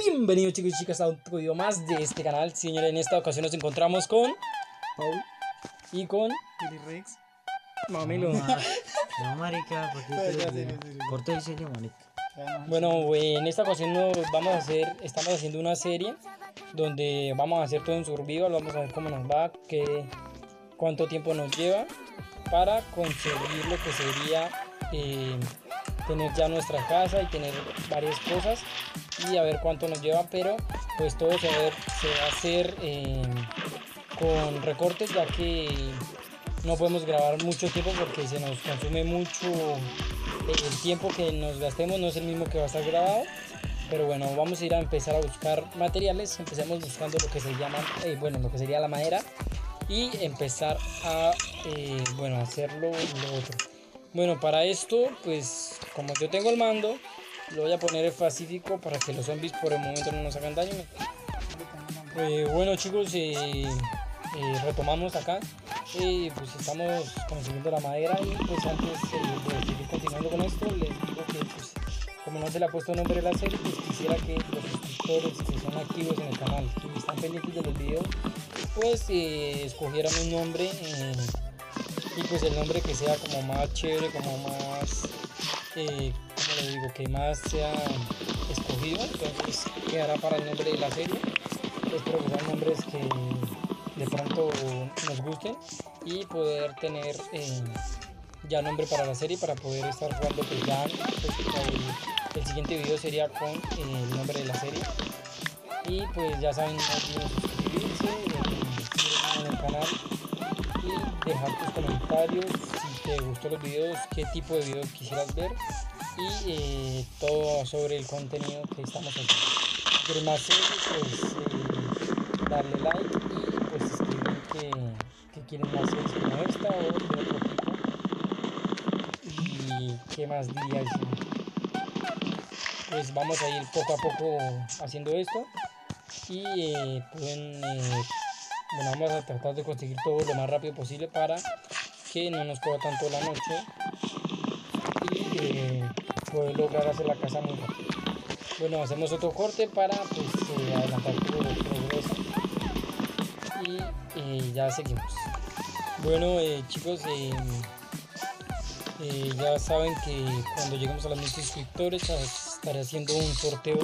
Bienvenidos chicos y chicas a otro video más de este canal. Señores, en esta ocasión nos encontramos con Paul y con Willy Rex. Mamilo. No, marica, porque corta el serio, marica. Bueno, en esta ocasión estamos haciendo una serie donde vamos a hacer todo un survival. Vamos a ver cómo nos va, cuánto tiempo nos lleva para conseguir lo que sería tener ya nuestra casa y tener varias cosas, y a ver cuánto nos lleva, pero pues todo se va a hacer con recortes, ya que no podemos grabar mucho tiempo porque se nos consume mucho. El tiempo que nos gastemos no es el mismo que va a estar grabado, pero bueno, vamos a ir a empezar a buscar materiales. Empecemos buscando lo que se llama lo que sería la madera, y empezar a hacerlo lo otro. Bueno, para esto, pues como yo tengo el mando, lo voy a poner en pacífico para que los zombies por el momento no nos hagan daño. Bueno chicos, retomamos acá. Pues estamos consiguiendo la madera, y pues antes de seguir continuando con esto, les digo que pues, como no se le ha puesto nombre a la serie, pues quisiera que los suscriptores que son activos en el canal, que están pendientes de los videos, pues escogieran un nombre, y pues el nombre que sea como más chévere, como más, como les digo, que más sea escogido. Entonces quedará para el nombre de la serie. Espero que sean nombres que de pronto nos gusten, y poder tener ya nombre para la serie, para poder estar jugando. Pues ya el siguiente video sería con el nombre de la serie. Y pues ya saben, no olviden suscribirse en el canal y dejar tus comentarios si te gustó los videos, qué tipo de videos quisieras ver, y todo sobre el contenido que estamos haciendo. Si quieres más series, pues darle like, y pues escribir que quieren más series como esta o de otro tipo, y qué más diríais. Pues vamos a ir poco a poco haciendo esto, y vamos a tratar de conseguir todo lo más rápido posible para que no nos coja tanto la noche, y poder lograr hacer la casa muy rápido. Bueno, hacemos otro corte para adelantar todo el progreso, y ya seguimos. Bueno chicos, ya saben que cuando lleguemos a los 1000 suscriptores estaré haciendo un sorteo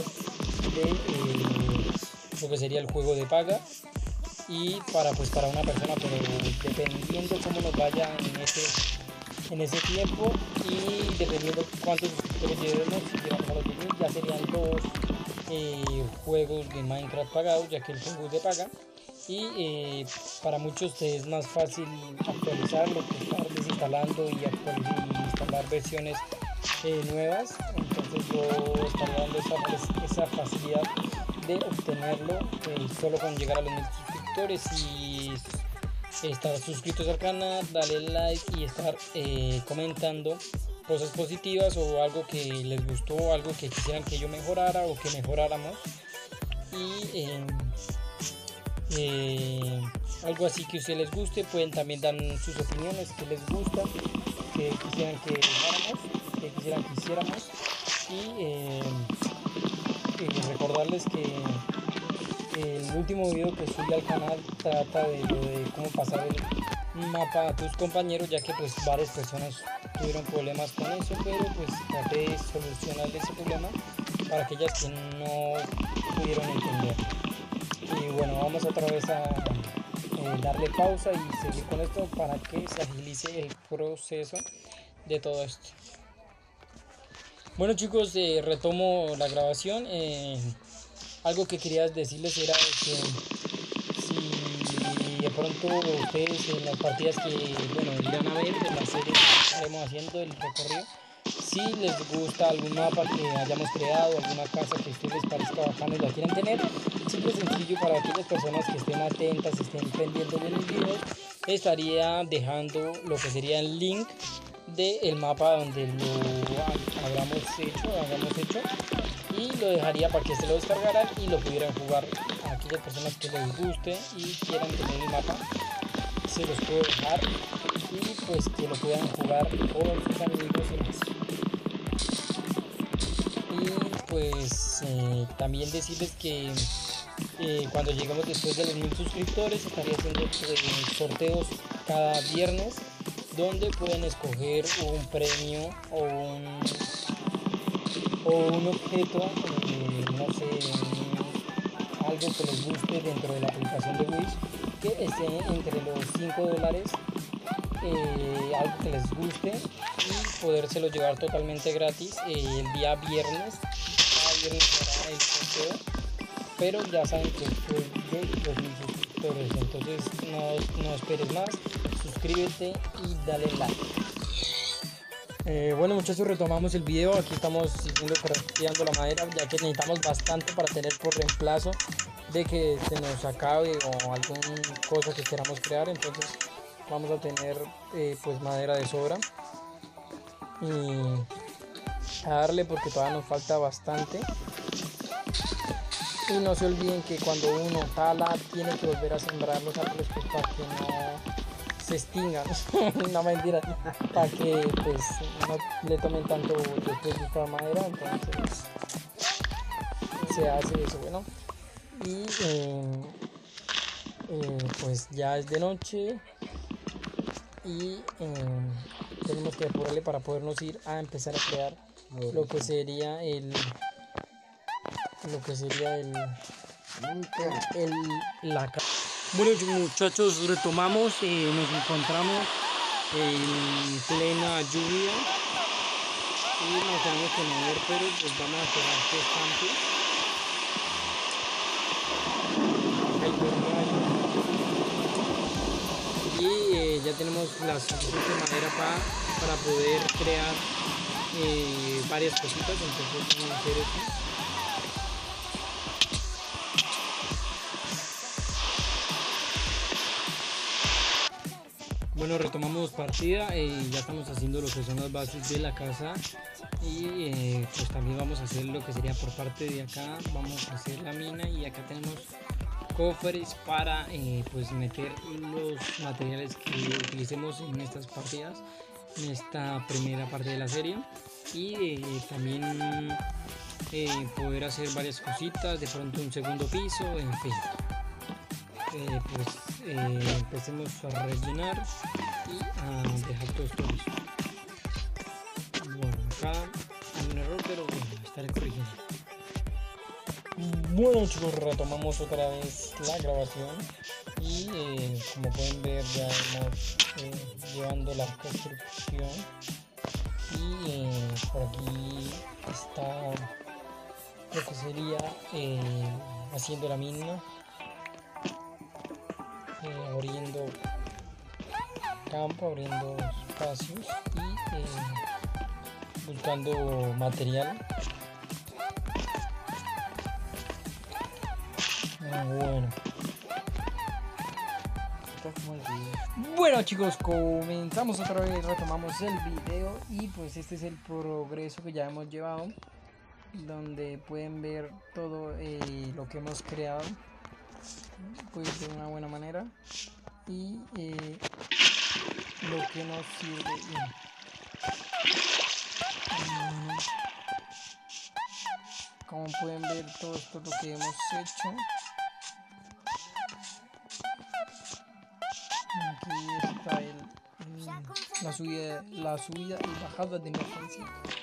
de lo que sería el juego de paga, y para una persona, pero dependiendo cómo nos vaya en ese tiempo, y dependiendo cuántos suscriptores llevemos. Si llegamos a los 10.000, ya serían 2 juegos de Minecraft pagados, ya que el juego es de paga, y para muchos es más fácil actualizarlo que estar desinstalando y instalar versiones nuevas. Entonces yo estaré dando esa facilidad de obtenerlo solo con llegar a los 1000 suscriptores, y estar suscritos al canal, darle like y estar comentando cosas positivas o algo que les gustó, algo que quisieran que yo mejorara o que mejoráramos, y algo así que a ustedes les guste. Pueden también dar sus opiniones, que les gusta, que quisieran que dejáramos, que quisieran que hiciéramos, y recordarles que el último video que subí al canal trata de lo de cómo pasar el mapa a tus compañeros, ya que pues varias personas tuvieron problemas con eso, pero pues traté de solucionar ese problema para aquellas que no pudieron entender. Y bueno, vamos otra vez a darle pausa y seguir con esto para que se agilice el proceso de todo esto. Bueno chicos, retomo la grabación. Algo que quería decirles era que si de pronto ustedes en las partidas que irán a ver de la serie que estaremos haciendo, el recorrido, si les gusta algún mapa que hayamos creado, alguna casa que a ustedes les parezca bacana y la quieran tener, simple y sencillo, para aquellas personas que estén atentas, estén pendientes de los videos, estaría dejando lo que sería el link del mapa donde lo hayamos hecho, y lo dejaría para que se lo descargaran y lo pudieran jugar. A aquellas personas que les guste y quieran tener el mapa, se los puedo dejar, y pues que lo puedan jugar con sus amigos y más. Y pues también decirles que cuando lleguemos después de los 1000 suscriptores estaré haciendo sorteos cada viernes, donde pueden escoger un premio o un objeto, no sé, algo que les guste dentro de la aplicación de Wish, que esté entre los $5, algo que les guste, y podérselo llevar totalmente gratis el día viernes. Cada viernes será el sorteo, pero ya saben que después de los 1000 suscriptores, entonces no esperes más, suscríbete y dale like. Bueno, muchachos, retomamos el video. Aquí estamos crafteando la madera, ya que necesitamos bastante para tener por reemplazo de que se nos acabe o alguna cosa que queramos crear. Entonces vamos a tener pues madera de sobra y a darle, porque todavía nos falta bastante. Y no se olviden que cuando uno tala tiene que volver a sembrar los árboles, pues, para que no se extingan. No, mentira, para que pues no le tomen tanto después de esta madera. Entonces se hace eso. Bueno, y pues ya es de noche y tenemos que apurarle para podernos ir a empezar a crear lo que sería la casa. Bueno, muchachos, retomamos. Nos encontramos en plena lluvia y nos tenemos que mover, pero pues vamos a esperar que estampe. Y ya tenemos la suficiente madera para poder crear varias cositas. Entonces vamos a hacer esto. Bueno, retomamos partida, ya estamos haciendo lo que son las bases de la casa y pues también vamos a hacer lo que sería por parte de acá. Vamos a hacer la mina y acá tenemos cofres para pues meter los materiales que utilicemos en estas partidas, en esta primera parte de la serie, y también poder hacer varias cositas, de pronto un segundo piso, en fin. Empecemos a rellenar y a dejar todo esto listo. Bueno, acá hay un error, pero bueno, estaré corrigiendo. Bueno, chicos, retomamos otra vez la grabación y como pueden ver ya hemos llevando la construcción y por aquí está lo que sería haciendo la mina. Abriendo campo, abriendo espacios y buscando material. Bueno, chicos, comenzamos otra vez, retomamos el video y pues este es el progreso que ya hemos llevado, donde pueden ver todo lo que hemos creado pues de una buena manera y lo que nos sirve bien. Como pueden ver, todo esto es lo que hemos hecho. Aquí está la subida y bajada de emergencia.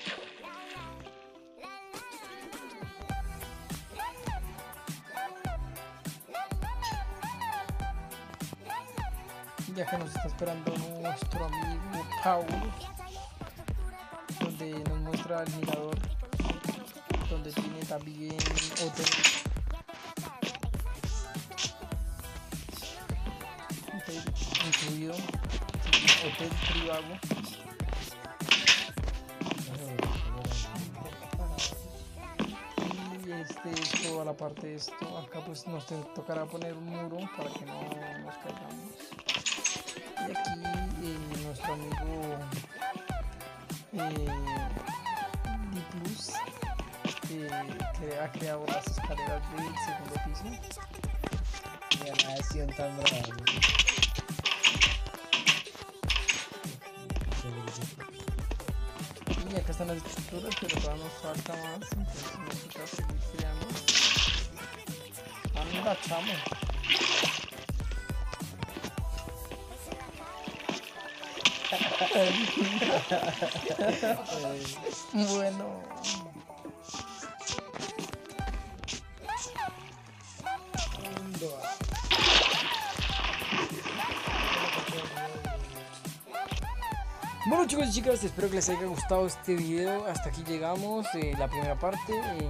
Ya que nos está esperando nuestro amigo Paul, donde nos muestra el mirador, donde tiene también hotel incluido, hotel privado. Y este es toda la parte de esto. Acá pues nos tocará poner un muro para que no nos caigamos. Y aquí nuestro amigo D-Plus que ha creado las escaleras del segundo piso. Mira, la acción tan brava. y acá están las estructuras, pero todavía nos falta más, entonces nos toca seguir creando. Anda, chamo. Bueno. Bueno, chicos y chicas, espero que les haya gustado este video. Hasta aquí llegamos, la primera parte.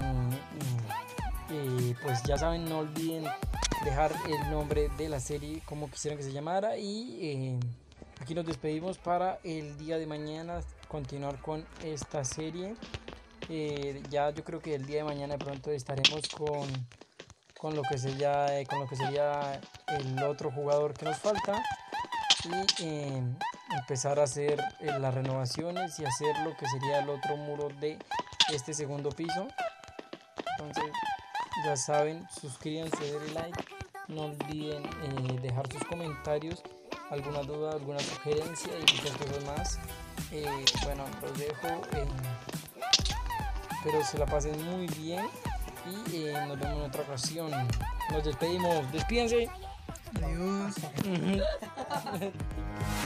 Pues ya saben, no olviden dejar el nombre de la serie como quisieran que se llamara. Y aquí nos despedimos para el día de mañana continuar con esta serie. Ya yo creo que el día de mañana de pronto estaremos con lo que sería el otro jugador que nos falta. Y empezar a hacer las renovaciones y hacer lo que sería el otro muro de este segundo piso. Entonces ya saben, suscríbanse, denle like, no olviden dejar sus comentarios, alguna duda, alguna sugerencia y muchas cosas más. Bueno, los dejo, espero se la pasen muy bien y nos vemos en otra ocasión. Nos despedimos, despídense. Adiós.